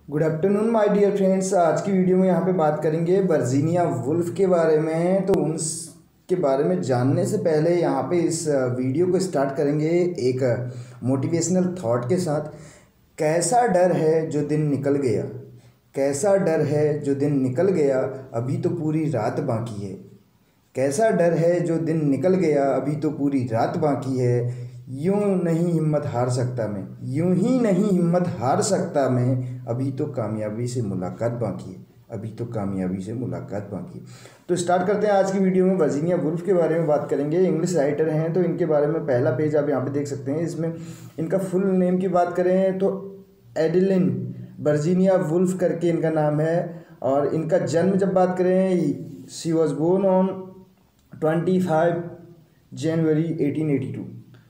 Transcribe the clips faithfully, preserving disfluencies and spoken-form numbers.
Good afternoon my dear friends. आज की video में यहाँ पे बात करेंगे वर्जीनिया वुल्फ के बारे में। तो उनके बारे में जानने से पहले यहाँ पे इस वीडियो को स्टार्ट करेंगे एक मोटिवेशनल थॉट के साथ। कैसा डर है जो दिन निकल गया, कैसा डर है जो दिन निकल गया, अभी तो पूरी रात बाकी है। कैसा डर है जो दिन निकल गया, अभी तो पूरी रात बाकी है। यूं नहीं हिम्मत हार सकता मैं, यूं ही नहीं हिम्मत हार सकता मैं, अभी तो कामयाबी से मुलाकात बाकी है, अभी तो कामयाबी से मुलाकात बाकी है। तो स्टार्ट करते हैं आज की वीडियो में। वर्जीनिया वुल्फ के बारे में बात करेंगे। इंग्लिश राइटर हैं तो इनके बारे में पहला पेज आप यहाँ पे देख सकते हैं। इसमें इनका फुल नेम की बात करें तो एडिलिन वर्जीनिया वुल्फ करके इनका नाम है। और इनका जन्म जब बात करें, she was born on twenty five January eighteen eighty two.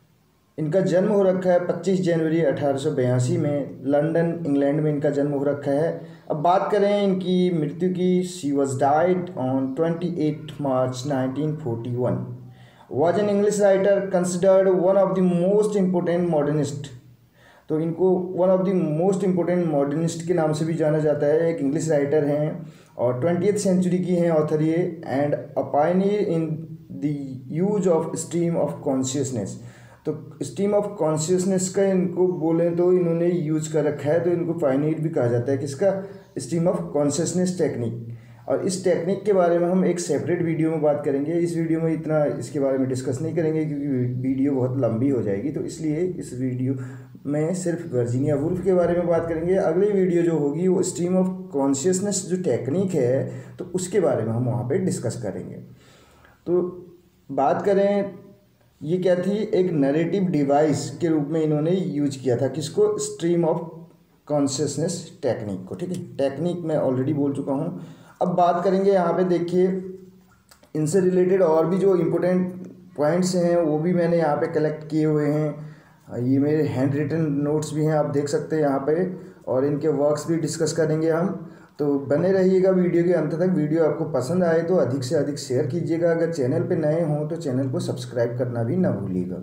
इनका जन्म हो रखा है पच्चीस जनवरी अठारह सौ बयासी में, लंदन इंग्लैंड में इनका जन्म हो रखा है। अब बात करें इनकी मृत्यु की, she was died on twenty eight March nineteen forty one. Was an English writer considered one of the most important modernist. तो इनको one of the most important modernist के नाम से भी जाना जाता है। एक इंग्लिश राइटर हैं और ट्वेंटियथ सेंचुरी की हैं ऑथर ये, and a pioneer in the use of stream of consciousness. तो स्ट्रीम ऑफ कॉन्शियसनेस का इनको बोलें तो इन्होंने यूज कर रखा है, तो इनको पायनियर भी कहा जाता है। किसका? Stream of consciousness technique. और इस टेक्निक के बारे में हम एक सेपरेट वीडियो में बात करेंगे। इस वीडियो में इतना इसके बारे में डिस्कस नहीं करेंगे क्योंकि वीडियो बहुत लंबी हो जाएगी, तो इसलिए इस वीडियो में सिर्फ वर्जीनिया वुल्फ के बारे में बात करेंगे। अगली वीडियो जो होगी वो स्ट्रीम ऑफ कॉन्शियसनेस जो टेक्निक है तो उसके बारे में हम वहाँ पर डिस्कस करेंगे। तो बात करें, ये क्या थी, एक नरेटिव डिवाइस के रूप में इन्होंने यूज किया था। किसको? स्ट्रीम ऑफ कॉन्शियसनेस टेक्निक को। ठीक है, टेक्निक मैं ऑलरेडी बोल चुका हूँ। अब बात करेंगे यहाँ पे, देखिए इनसे रिलेटेड और भी जो इम्पोर्टेंट पॉइंट्स हैं वो भी मैंने यहाँ पे कलेक्ट किए हुए हैं। ये मेरे हैंड रिटन नोट्स भी हैं, आप देख सकते हैं यहाँ पे, और इनके वर्क्स भी डिस्कस करेंगे हम। तो बने रहिएगा वीडियो के अंत तक। वीडियो आपको पसंद आए तो अधिक से अधिक शेयर कीजिएगा। अगर चैनल पे नए हों तो चैनल को सब्सक्राइब करना भी ना भूलिएगा।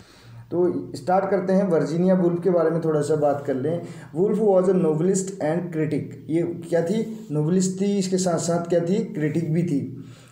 तो स्टार्ट करते हैं। वर्जीनिया वुल्फ के बारे में थोड़ा सा बात कर लें। Woolf was a novelist and critic. ये क्या थी? नोवेलिस्ट थी, इसके साथ साथ क्या थी? क्रिटिक भी थी।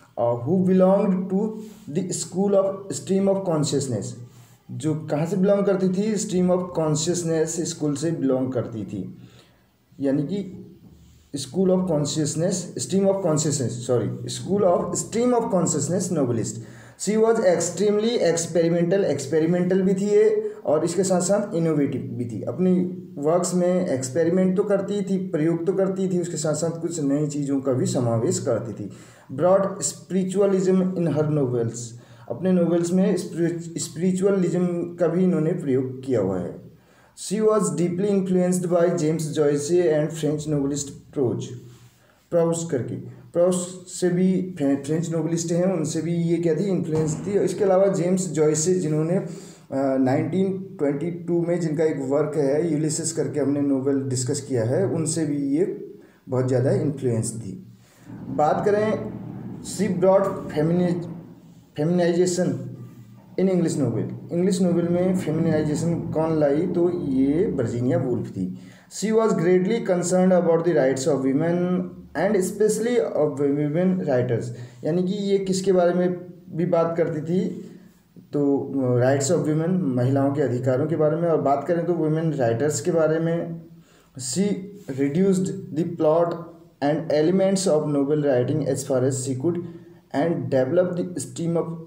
Who belonged to the school of stream of consciousness. जो कहाँ से बिलोंग करती थी? स्ट्रीम ऑफ कॉन्शियसनेस स्कूल से बिलोंग करती थी। यानी कि school of consciousness, stream of consciousness, sorry school of stream of consciousness novelist. She was extremely experimental, experimental भी थी ये, और इसके साथ साथ इनोवेटिव भी थी। अपनी वर्क्स में एक्सपेरिमेंट तो करती थी, प्रयोग तो करती थी, उसके साथ साथ कुछ नई चीज़ों का भी समावेश करती थी। Broad spiritualism in her novels. अपने नोवेल्स में स्पिरिचुअलिज्म का भी इन्होंने प्रयोग किया हुआ है। She was deeply influenced by James Joyce and French novelist Proust Proust करके Proust से भी फ्रेंच नोवेलिस्ट हैं, उनसे भी ये क्या थी? इन्फ्लुएंस थी। इसके अलावा जेम्स जॉयस जिन्होंने नाइनटीन ट्वेंटी टू में जिनका एक वर्क है यूलिसिस करके हमने नोवेल डिस्कस किया है, उनसे भी ये बहुत ज़्यादा इन्फ्लुएंस थी। बात करें, she brought feminization in English novel. English novel में फेमिनाइजेशन कौन लाई? तो ये वर्जीनिया वुल्फ थी। She was greatly concern about the rights of women and specially of women writers. यानी कि ये किसके बारे में भी बात करती थी? तो राइट्स ऑफ वीमेन, महिलाओं के अधिकारों के बारे में। और बात करें तो वुमेन राइटर्स के बारे में, she reduced the plot and elements of novel writing as far as she could and develop the stream of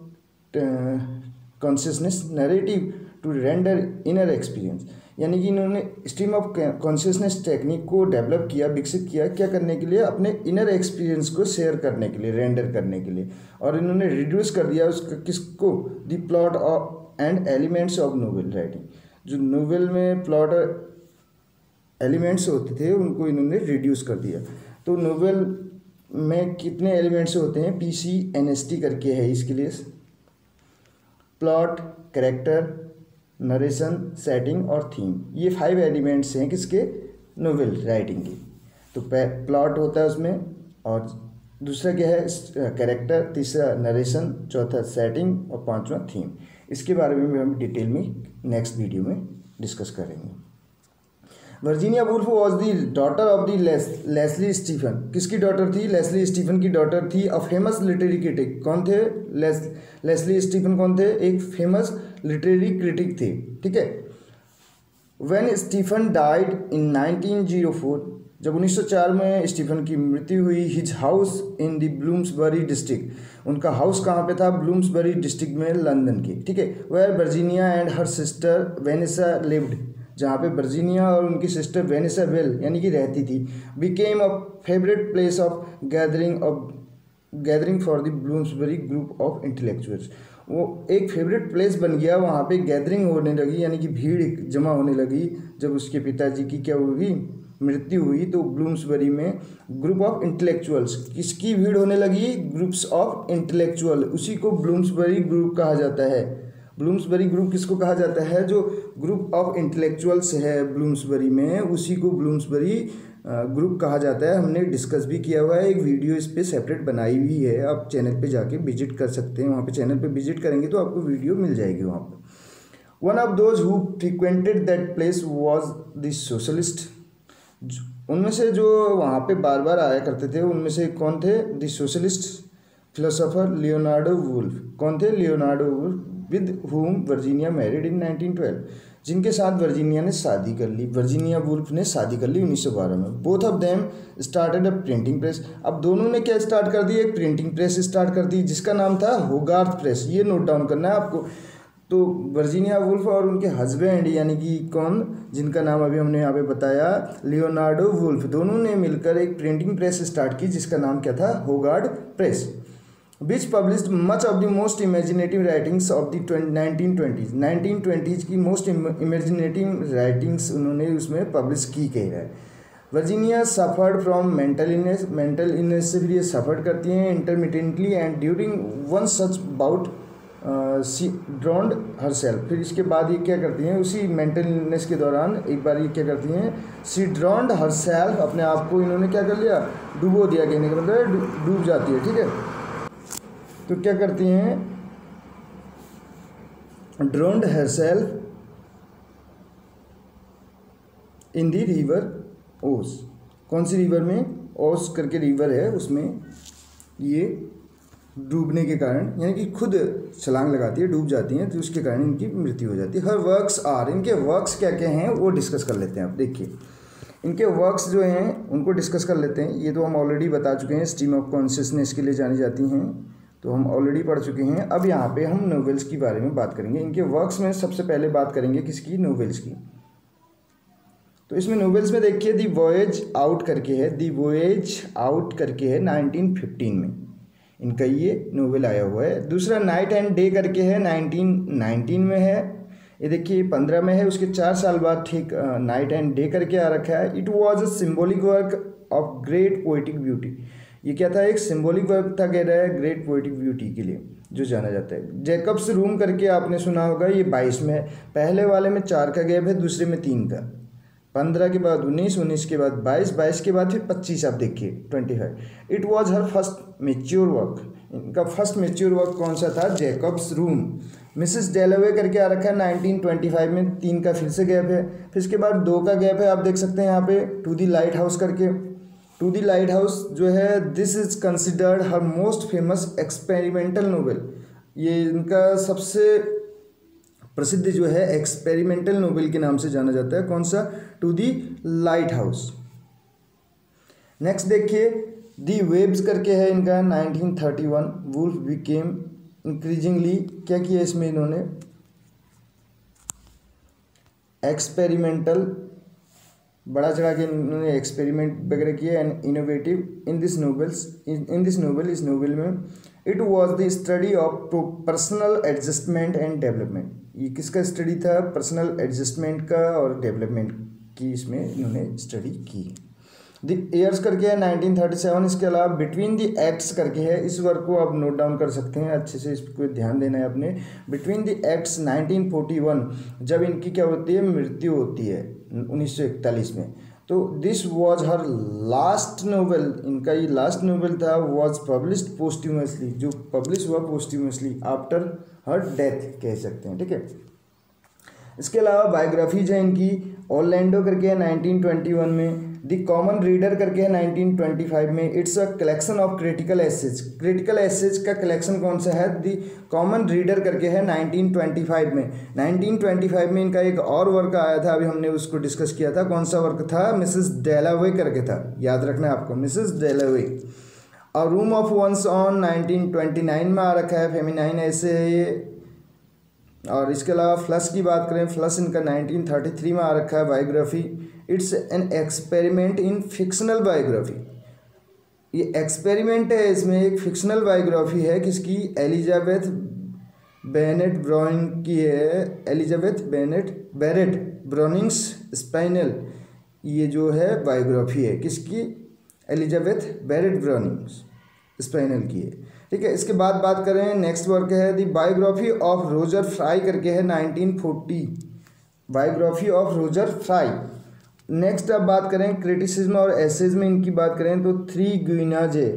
consciousness narrative to render inner experience. यानी कि इन्होंने स्ट्रीम ऑफ कॉन्शियसनेस टेक्निक को develop किया, विकसित किया, क्या करने के लिए? अपने इनर एक्सपीरियंस को शेयर करने के लिए, रेंडर करने के लिए। और इन्होंने रिड्यूस कर दिया उसका, किसको? The plot of and elements of novel writing. जो नोवेल में प्लॉट एलिमेंट्स होते थे उनको इन्होंने रिड्यूस कर दिया। तो नोवेल में कितने एलिमेंट्स होते हैं? P C N S T करके है इसके लिए। प्लॉट, कैरेक्टर, नरेशन, सेटिंग और थीम, ये फाइव एलिमेंट्स हैं किसके? नोवेल राइटिंग के। तो प्लॉट होता है उसमें, और दूसरा क्या है? कैरेक्टर, तीसरा नरेशन, चौथा सेटिंग और पांचवा थीम। इसके बारे में भी हम डिटेल में नेक्स्ट वीडियो में डिस्कस करेंगे। Virginia Woolf was the daughter of the Leslie Stephen. किसकी डॉटर थी? लेस्ली स्टीफन की डॉटर थी। A famous literary critic. कौन थे? लेस लेस्ली स्टीफन कौन थे? एक फेमस लिटरेरी क्रिटिक थे, ठीक है। When Stephen died in nineteen zero four, जब उन्नीस सौ चार में स्टीफन की मृत्यु हुई, his house in the Bloomsbury district, उनका हाउस कहाँ पे था? ब्लूम्सबरी डिस्ट्रिक्ट में, लंदन की, ठीक है। Where Virginia and her sister Vanessa lived, जहाँ पे वर्जीनिया और उनकी सिस्टर वेनेसा वेल यानी कि रहती थी। Became a favourite place of gathering of gathering for the Bloomsbury group of intellectuals, वो एक फेवरेट प्लेस बन गया, वहाँ पे गैदरिंग होने लगी यानी कि भीड़ जमा होने लगी जब उसके पिताजी की क्या हुई? मृत्यु हुई। तो ब्लूम्सबरी में ग्रुप ऑफ इंटेलेक्चुअल्स, किसकी भीड़ होने लगी? ग्रुप्स ऑफ इंटेलेक्चुअल, उसी को ब्लूम्सबरी ग्रुप कहा जाता है। ब्लूम्सबरी ग्रुप किसको कहा जाता है? जो ग्रुप ऑफ इंटेलेक्चुअल्स है ब्लूम्सबरी में, उसी को ब्लूम्सबरी ग्रुप कहा जाता है। हमने डिस्कस भी किया हुआ है, एक वीडियो इस पर सेपरेट बनाई हुई है, आप चैनल पे जाके विजिट कर सकते हैं। वहाँ पे चैनल पे विजिट करेंगे तो आपको वीडियो मिल जाएगी वहाँ पर। One of those who frequented that place was the socialist, उनमें से जो वहाँ पे बार बार आया करते थे उनमें से कौन थे? The socialist philosopher Leonardo Woolf. कौन थे? Leonardo Woolf, with whom Virginia married in nineteen twelve, जिनके साथ वर्जीनिया ने शादी कर ली, वर्जीनिया वुल्फ ने शादी कर ली उन्नीस सौ बारह में। Both of them started a printing press, अब दोनों ने क्या स्टार्ट कर दी? एक प्रिंटिंग प्रेस स्टार्ट कर दी जिसका नाम था होगार्थ प्रेस। ये नोट डाउन करना है आपको। तो वर्जीनिया वुल्फ और उनके हस्बैंड यानी कि कौन, जिनका नाम अभी हमने यहाँ पे बताया, लियोनार्डो वुल्फ, दोनों ने मिलकर एक प्रिंटिंग प्रेस स्टार्ट की जिसका नाम क्या था? Hogarth press, which published much of the most imaginative writings of the nineteen twenties. Nineteen twenties की मोस्ट इमेजिनेटिव राइटिंग्स उन्होंने उसमें पब्लिश की गई है। Virginia suffered from mental illness, mental illness से फिर ये सफ़र करती हैं intermittently, and during one such bout she drowned हर सेल्फ। फिर इसके बाद ये क्या करती हैं? उसी मेंटल इलनेस के दौरान एक बार ये क्या करती हैं? सी ड्रॉन्ड हर सेल्फ, अपने आप को इन्होंने क्या कर लिया? डुबो दिया, कहने का मतलब डूब जाती है, ठीक है। तो क्या करती हैं? ड्रॉन्ड हर सेल्फ इन दी रिवर ओस। कौन सी रिवर में? ओस करके रिवर है, उसमें ये डूबने के कारण यानी कि खुद छलांग लगाती है, डूब जाती हैं, तो उसके कारण इनकी मृत्यु हो जाती है। हर वर्क्स आर, इनके वर्क्स क्या क्या हैं वो डिस्कस कर लेते हैं। आप देखिए इनके वर्क्स जो हैं उनको डिस्कस कर लेते हैं। ये तो हम ऑलरेडी बता चुके हैं, स्ट्रीम ऑफ कॉन्शियसनेस के लिए जानी जाती हैं, तो हम ऑलरेडी पढ़ चुके हैं। अब यहाँ पे हम नोवेल्स की बारे में बात करेंगे। इनके वर्क्स में सबसे पहले बात करेंगे किसकी? नोवेल्स की। तो इसमें नोवेल्स में देखिए दी वॉयेज आउट करके है, दी वॉयेज आउट करके है नाइनटीन फिफ्टीन में इनका ये नोवेल आया हुआ है। दूसरा नाइट एंड डे करके है, नाइनटीन नाइनटीन में है। ये देखिए पंद्रह में है, उसके चार साल बाद ठीक नाइट एंड डे करके आ रखा है। It was a symbolic work of great poetic beauty, ये क्या था? एक सिम्बोलिक वर्क था, कह रहा है ग्रेट पोइटिक ब्यूटी के लिए जो जाना जाता है। जैकब्स रूम करके आपने सुना होगा, ये बाईस में है। पहले वाले में चार का गैप है, दूसरे में तीन का। पंद्रह के बाद उन्नीस, उन्नीस के बाद बाईस, बाईस के बाद फिर पच्चीस, आप देखिए twenty five. It was her first mature work, इनका फर्स्ट मेच्योर वर्क कौन सा था? Jacobs room. मिसेस डेलावे करके आ रखा है नाइनटीन ट्वेंटी फाइव में, तीन का फिर से गैप है। फिर इसके बाद दो का गैप है, आप देख सकते हैं यहाँ पे, टू दी लाइट हाउस करके। टू दी लाइट हाउस जो है, this is considered her most famous experimental novel, ये इनका सबसे प्रसिद्ध जो है एक्सपेरिमेंटल नोवेल के नाम से जाना जाता है। कौन सा? To the lighthouse. Next देखिए दी वेब्स करके है इनका nineteen thirty one. Woolf became increasingly, क्या किया इसमें इन्होंने? एक्सपेरिमेंटल, बड़ा चढ़ा के इन्होंने एक्सपेरिमेंट वगैरह किया and innovative in this novels, in this novel, इस नोवेल में। It was the study of personal adjustment and development, ये किसका स्टडी था? पर्सनल एडजस्टमेंट का और डेवलपमेंट की इसमें इन्होंने स्टडी की। द ईयर्स करके है नाइनटीन थर्टी सेवन। इसके अलावा बिटवीन द एक्ट्स करके है, इस वर्क को आप नोट डाउन कर सकते हैं, अच्छे से इसको ध्यान देना है अपने। Between the acts nineteen forty one, जब इनकी क्या होती है? मृत्यु होती है उन्नीस सौ इकतालीस में। तो this was her last novel, इनका ये लास्ट नोवेल था। वॉज पब्लिश्ड पोस्ट्यूमसली, जो पब्लिश हुआ पोस्ट्यूमसली आफ्टर हर डेथ कह सकते हैं, ठीक है। इसके अलावा बायोग्राफीज है इनकी। ऑरलैंडो करके है नाइनटीन ट्वेंटी वन में। द कॉमन रीडर करके है नाइनटीन ट्वेंटी फाइव में। It's a collection of critical essays. Critical essays का कलेक्शन कौन सा है? द कॉमन रीडर करके है नाइनटीन ट्वेंटी फाइव में। नाइनटीन ट्वेंटी फाइव में इनका एक और वर्क आया था, अभी हमने उसको डिस्कस किया था। कौन सा वर्क था? मिसेस डेलावे करके था, याद रखना है आपको, मिसेस डेलावे। और room of one's own nineteen twenty nine में आ रखा है, फेमिनाइन ऐसे है ये। और इसके अलावा फ्लश की बात करें, फ्लश इनका नाइनटीन थर्टी थ्री में आ रखा है, biography. It's an experiment in fictional biography. ये एक्सपेरिमेंट है, इसमें एक फिक्शनल बायोग्राफी है, किसकी? एलिजाबेथ बेनेट ब्राउनिंग की है। Elizabeth Bennett Barrett Browning's spinal, ये जो है बायोग्राफी है, किसकी? एलिजाबेथ बेरेट ब्राउनिंग्स स्पाइनल की है। ठीक है, इसके बाद बात करें, नेक्स्ट वर्क है the biography of Roger Fry करके है nineteen forty. Biography of Roger Fry. Next अब बात करें क्रिटिसिज्म और एसेज में इनकी बात करें तो थ्री ग्विनाज है,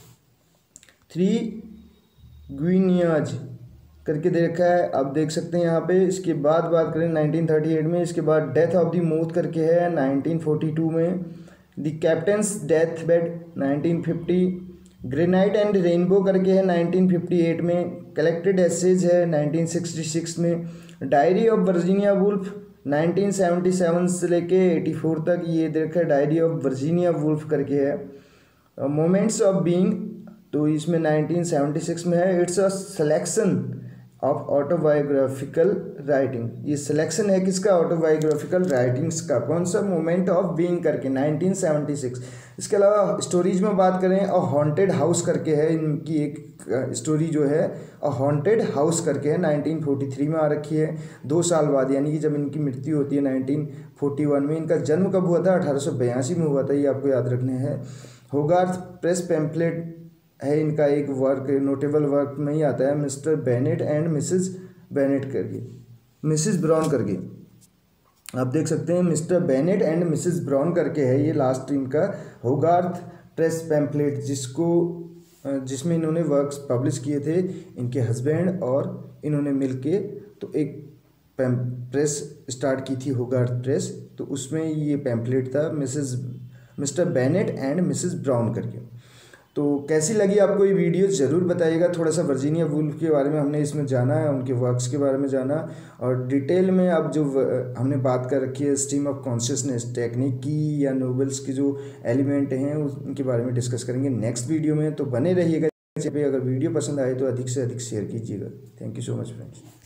थ्री ग्विनियाज करके दे रखा है, आप देख सकते हैं यहाँ पे। इसके बाद बात करें नाइनटीन थर्टी एट में। इसके बाद डेथ ऑफ द मूथ करके है नाइनटीन फोर्टी टू में। The captain's death bed nineteen fifty. Granite and rainbow करके है नाइनटीन फिफ्टी एट में। कलेक्टेड एसेज है नाइनटीन सिक्सटी सिक्स में। Diary of Virginia Woolf nineteen seventy seven से लेके एटी फोर तक ये देखा है, डायरी ऑफ वर्जीनिया वुल्फ करके है। मोमेंट्स ऑफ बीइंग तो इसमें नाइनटीन सेवेंटी सिक्स में है। It's a selection of autobiographical writing. ये सिलेक्शन है किसका? ऑटोबायोग्राफिकल राइटिंग्स का। कौन सा? मोमेंट ऑफ बीइंग करके नाइनटीन सेवेंटी सिक्स। इसके अलावा स्टोरीज में बात करें, अ हॉन्टेड हाउस करके है इनकी एक स्टोरी जो है, अ हॉन्टेड हाउस करके है, नाइनटीन फोर्टी थ्री में आ रखी है, दो साल बाद, यानी कि जब इनकी मृत्यु होती है नाइनटीन फोर्टी वन में। इनका जन्म कब हुआ था? अठारह सौ बयासी में हुआ था, ये आपको याद रखने हैं। होगार्थ प्रेस पैम्पलेट है इनका एक वर्क, नोटेबल वर्क में ही आता है, Mr Bennett and Mrs Bennett करके, मिसेस ब्राउन करके, आप देख सकते हैं Mr Bennett and Mrs Brown करके है ये लास्ट इनका होगार्थ प्रेस पैम्पलेट, जिसको जिसमें इन्होंने वर्क्स पब्लिश किए थे, इनके हस्बैंड और इन्होंने मिलके तो एक प्रेस स्टार्ट की थी, होगार्थ प्रेस। तो उसमें ये पैम्पलेट था, Mrs Mr Bennett and Mrs Brown करके। तो कैसी लगी आपको ये वीडियो ज़रूर बताइएगा। थोड़ा सा वर्जीनिया वुल्फ के बारे में हमने इसमें जाना है, उनके वर्क्स के बारे में जाना, और डिटेल में अब जो हमने बात कर रखी है स्ट्रीम ऑफ कॉन्शियसनेस टेक्निक की या नोवेल्स के जो एलिमेंट हैं उनके बारे में डिस्कस करेंगे नेक्स्ट वीडियो में। तो बने रहिएगा। अगर वीडियो पसंद आए तो अधिक से अधिक शेयर कीजिएगा। Thank you so much friends.